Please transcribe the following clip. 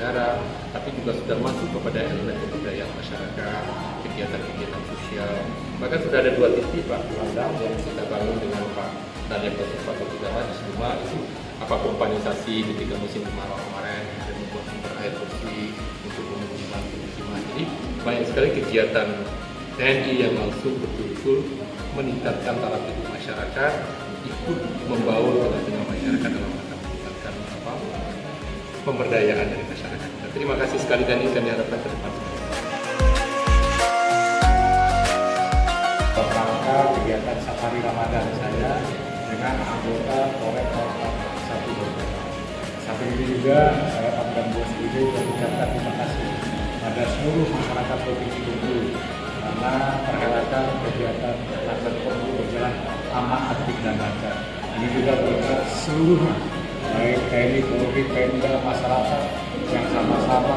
negara, tapi juga sudah masuk kepada elemen kebudayaan masyarakat, kegiatan-kegiatan sosial. Bahkan sudah ada 2 titik Pak Landang yang kita bangun dengan Pak Daniel Pak Udara di Suma itu urbanisasi ketika musim kemarau kemarin, ada membuat sumber air bersih untuk pemukiman. Jadi banyak sekali kegiatan TNI yang langsung betul-betul meningkatkan taraf hidup masyarakat, ikut membaur dengan masyarakat dalam rangka meningkatkan pemberdayaan dari masyarakat. Terima kasih sekali dan ini kami harapkan ke depan. Rangka kegiatan safari Ramadan saya dengan anggota Polres Satu Bogor. Sampai ini juga saya Pak Bos ini mengucapkan terima kasih pada seluruh masyarakat Provinsi Bengkulu karena perhelatan kegiatan Lakban Bengkulu berjalan aman, aktif dan lancar. Ini juga berkat seluruh baik TNI, Polri, Pemda, masyarakat yang sama-sama